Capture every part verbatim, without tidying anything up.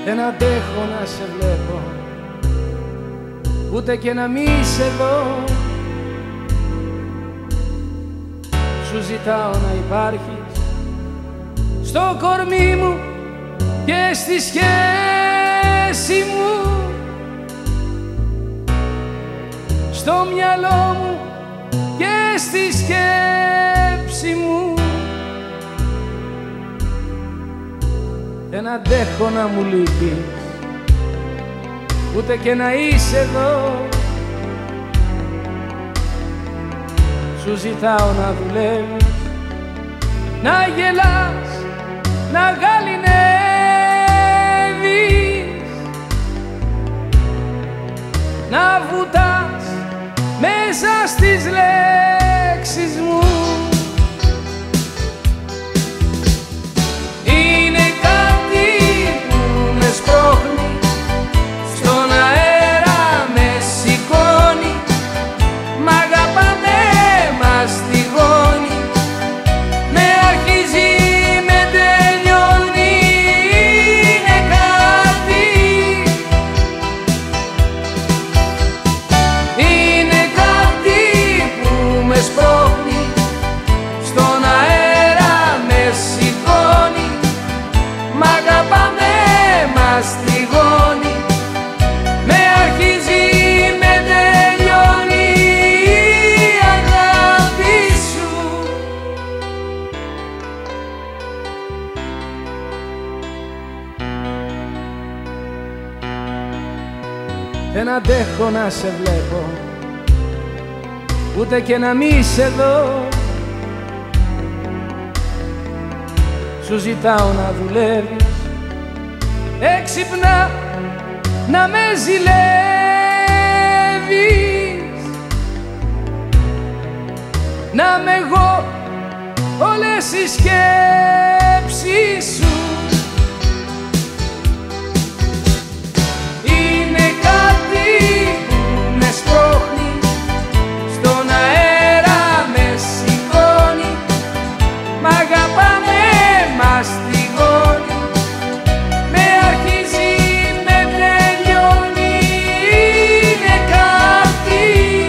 Δεν αντέχω να σε βλέπω, ούτε και να μη είσαι εδώ. Σου ζητάω να υπάρχεις στο κορμί μου και στη σχέση μου, στο μυαλό μου και στη σκέψη μου. Δεν αντέχω να μου λείπεις, ούτε και να είσαι εδώ. Σου ζητάω να δουλεύεις, να γελάς, να γαληνεύεις, να βουτάς μέσα στις λέξεις μου. Είναι κάτι που με σπρώχνει, στον αέρα με σηκώνει, μ' αγαπάμε, μας στιγώνει, με αρχίζει, με τελειώνει. Είναι κάτι, είναι κάτι που με σπρώχνει, στον αέρα με σηκώνει, μ' αγαπάμε, μας στιγώνει, με αρχίζει, με τελειώνει η αγάπη σου. Δεν αντέχω να σε βλέπω, ούτε και να μη είσαι εδώ. Σου ζητάω να δουλεύεις, έξυπνα να με ζηλεύεις, να είμαι εγώ όλες οι σκέψεις σου. Είναι κάτι που με σπρώχνει, στον αέρα με σηκώνει, μ' αγαπάμε, μας στιγώνει, με αρχίζει, με τελειώνει. Είναι κάτι,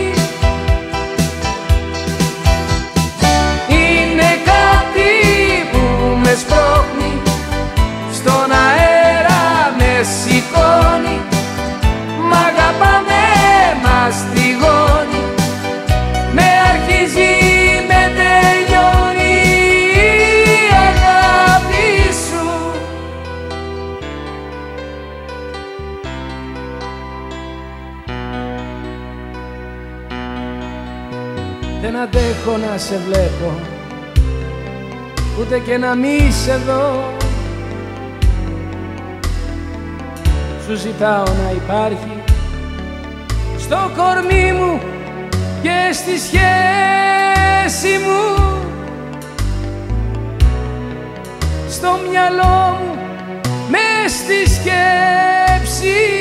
είναι κάτι που με σπρώχνει, στον αέρα με σηκώνει, μ' αγαπάμε, μας στιγώνει, με αρχίζει, με τελειώνει η αγάπη σου. Δεν αντέχω να σε βλέπω, ούτε και να μη είσαι εδώ. Σου ζητάω να υπάρχεις στο κορμί μου και στη σχέση μου, στο μυαλό μου, μες στη σκέψη